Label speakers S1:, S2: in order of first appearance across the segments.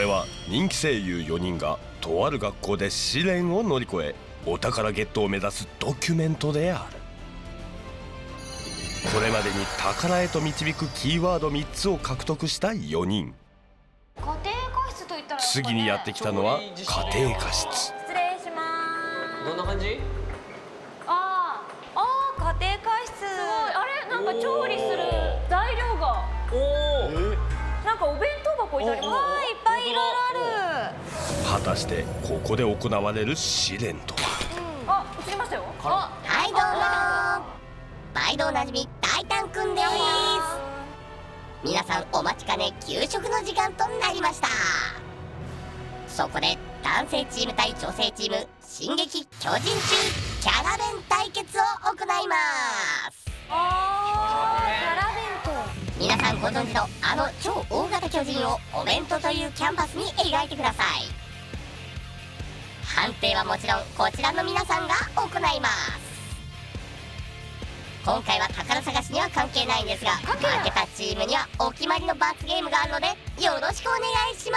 S1: れは人気声優4人がとある学校で試練を乗り越えお宝ゲットを目指すドキュメントである。これまでに宝へと導くキーワード3つを獲得した4人。
S2: 家庭科室といったら
S1: 次にやってきたのは家庭科室。
S2: 失礼します。
S3: どんな感じ？
S2: 家庭科室。すごい。あれなんか調理する材料が。なんかお弁当箱置いてあります。いっぱいいろいろある。
S1: 果たしてここで行われる試練とは。
S2: 映りましたよ。
S4: はいどうも毎度おなじみ大胆くんです。皆さんお待ちかね給食の時間となりました。そこで男性チーム対女性チーム進撃巨人中キャラ弁対決を行います。
S2: キャラ弁当。
S4: 皆さんご存知のあの超大型巨人をお弁当というキャンパスに描いてください。判定はもちろんこちらの皆さんが行います。今回は宝探しには関係ないんですが、負けたチームにはお決まりの罰ゲームがあるのでよろしくお願いします。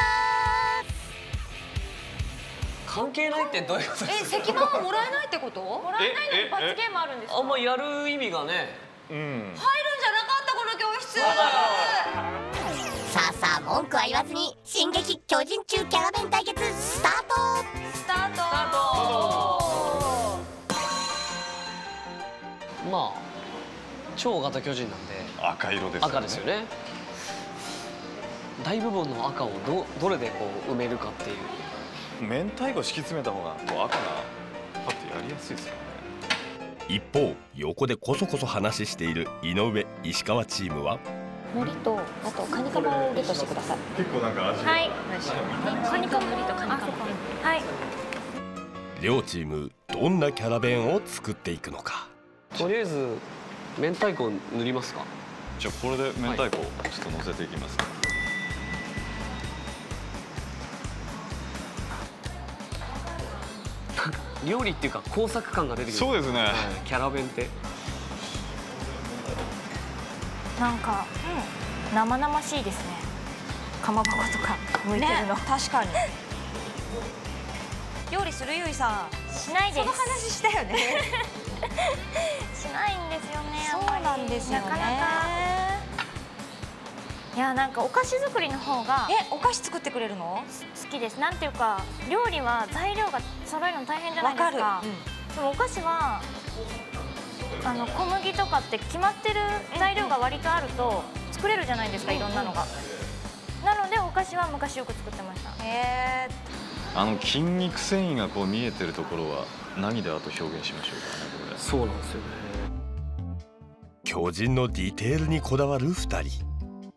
S3: 関係ないってどういうことですか？
S2: 石板はもらえないってこと？もらえないのに罰ゲームあるんですか？
S3: あんまやる意味がね。
S2: 入るんじゃなかったこの教室。
S4: さあ文句は言わずに進撃巨人中キャラ弁対決スタート。
S3: まあ超型巨人なんで
S5: 赤色ですよね。
S3: 赤ですよね。大部分の赤をどれでこう埋めるかっていう。
S5: 明太子敷き詰めた方が赤がパッとやりやすいですよね。
S1: 一方横でこそこそ話している井上石川チームは
S2: 海苔とあとカニカマをゲットしてください。
S5: 結構なんか味が。
S2: はい。カニカマとカニカマ。はい。
S1: 両チームどんなキャラ弁を作っていくのか。
S3: とりあえず明太子塗りますか。
S5: じゃあこれで明太子をちょっと乗せていきます。
S3: 料理っていうか工作感が出てくる。
S5: そうですね。
S3: キャラ弁って。
S2: なんか生々しいですね。かまぼことか向いてるの。確かに。料理するゆいさん。しないです。その話したよね。しないんですよね。そうなんですよね。なかなか。いやなんかお菓子作りの方が。お菓子作ってくれるの？好きです。なんていうか料理は材料が揃えるの大変じゃないですか。でもお菓子は小麦とかって決まってる材料が割とあると作れるじゃないですか、いろんなのが。なのでお菓子は昔よく作ってました。
S5: 筋肉繊維がこう見えてるところは何であと表現しましょうかね、これ。
S3: そうなんですよね。
S1: 巨人のディテールにこだわる2人。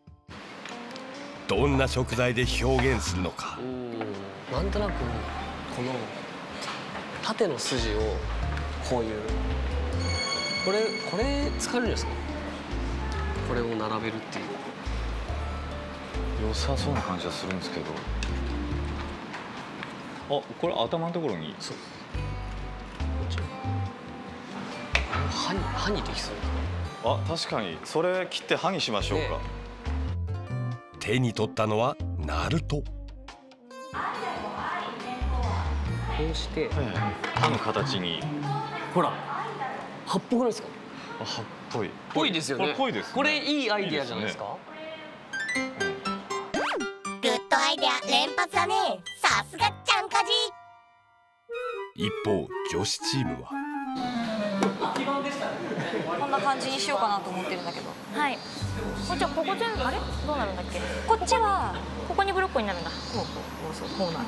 S1: どんな食材で表現するのか。
S3: なんとなくこの縦の筋をこういうこれ使えるんですか？これを並べるっていう。
S5: 良さそうな感じはするんですけど。これ頭のところに。
S3: そう。歯にできそう。
S5: 確かにそれ切って歯にしましょうか。
S1: 手に取ったのはナルト。
S3: こうして
S5: 歯の形に。
S3: ほら歯っぽくないですか？
S5: 歯っぽい。
S3: ぽいですよね。
S5: これぽいですね。
S3: これいいアイディアじゃないですか？
S4: グッドアイデア連発だね。さすがちゃんかじ。
S1: 一方女子チームは
S2: こんな感じにしようかなと思ってるんだけど。はい。じゃあここ全部あれどうなるんだっけ？こっちはここにブロッコリーになるんだ。こうなる。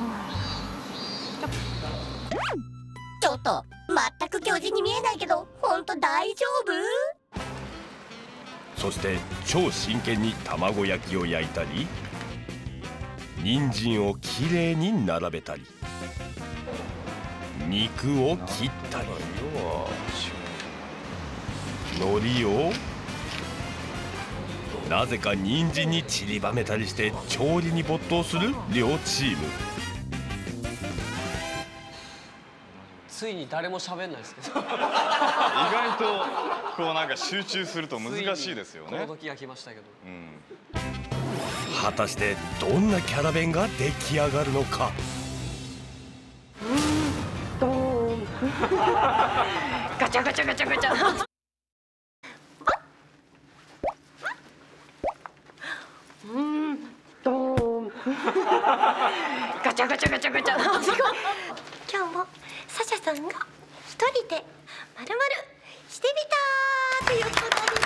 S4: ちょっと全く巨人に見えないけど本当大丈夫？
S1: そして超真剣に卵焼きを焼いたり人参をきれいに並べたり肉を切ったり海苔をなぜか人参に散りばめたりして調理に没頭する両チーム。
S3: ついに誰も喋んないですけど。
S5: 意外とこうなんか集中すると難しいですよね。
S3: この時が来ましたけど。
S1: 果たしてどんなキャラ弁が出来上がるのか。
S6: ドーンガチャガチャガチャガチャドーンガチャガチャガチャガチャ
S7: 今日もサシャさんが一人でまるまるしてみたということです。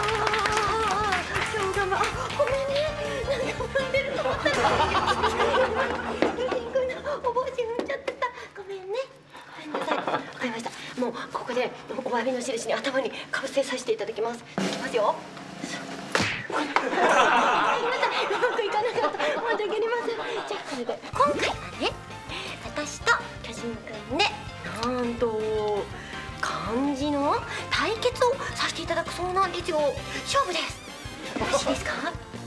S7: 今日がごめんね、なんか踏んでると思ったらユキン君のお帽子踏んじゃってた。ごめんね。ごめんなさい。わかりました。もうここでお詫びの印に頭にかぶせさせていただきます。いきますよ。ごめんなさい、うまくいかなかった。申し訳ありません。じゃあこれで今回はね、私と巨人くんでなんと漢字の対決をさせていただくそうなんですよ。勝負です。よろしいですか？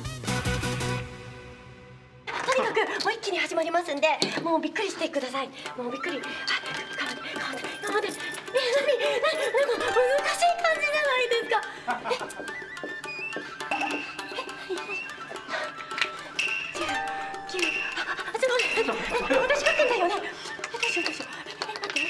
S7: とにかくもう一気に始まりますんで、もうびっくりしてください。もうびっくり。頑張って頑張って頑張って。なんか難しい感じじゃないですか。私書くんだよね。どうしようどうしよう。待って。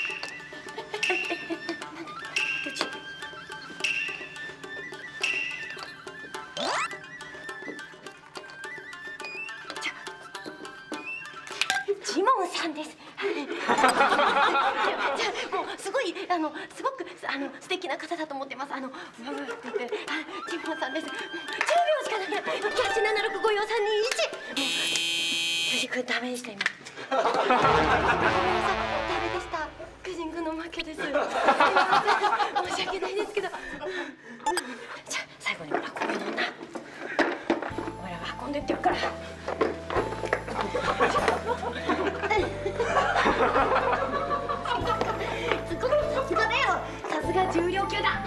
S7: ジモンさんです。じゃあもうすごいすごく素敵な方だと思ってます。って言ってジモンさんです。10秒しかないや。キャッチ7654321。巨人くんダメでした今。ごめんなさい、ダメでした。巨人くんの負けです。すみません、申し訳ないですけど。じゃあ最後に運ぶのな。お前らが運んでってやるから。すごいさすがだよ。さすが重量級だ。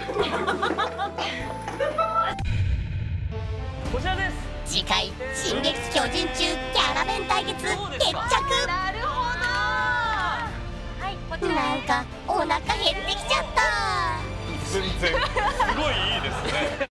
S6: こちらです。
S4: 次回「進撃巨人中キャラ弁対決」決着。
S6: なるほど。
S2: はい、こちら
S4: なんかお腹減ってきちゃった。
S5: 全然すごいいいですね。